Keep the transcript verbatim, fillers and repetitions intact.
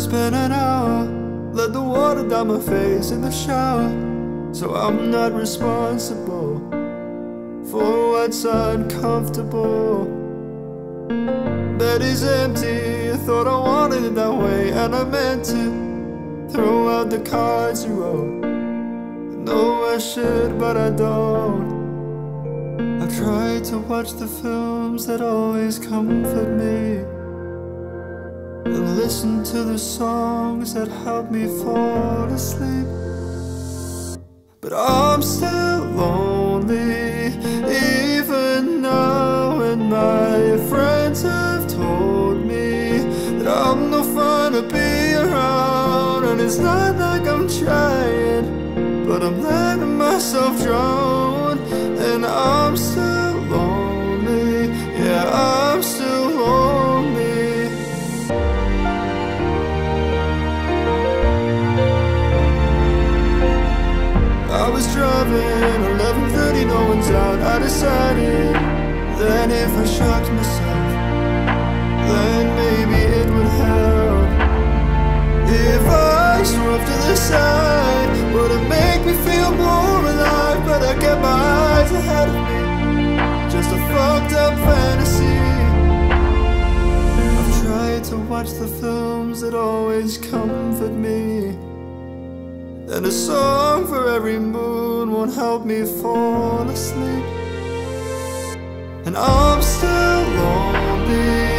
spent an hour, let the water down my face in the shower. So I'm not responsible for what's uncomfortable. Bed is empty, I thought I wanted it that way, and I meant to throw out the cards you wrote. I know I should, but I don't. I try to watch the films that always comfort me, and listen to the songs that help me fall asleep. But I'm still lonely, even now, and my friends have told me that I'm no fun to be around. And it's not like I'm trying, but I'm letting myself drown. And I'm still lonely, yeah, I'm still lonely. I was driving, eleven thirty, no one's out. I decided that if I shocked myself, then maybe it would help. If I swerved to the side, would it make me feel more alive? But I kept my eyes ahead of me, just a fucked up fantasy. I've tried to watch the films that always comfort me, and a song for every mood won't help me fall asleep. And I'm still lonely,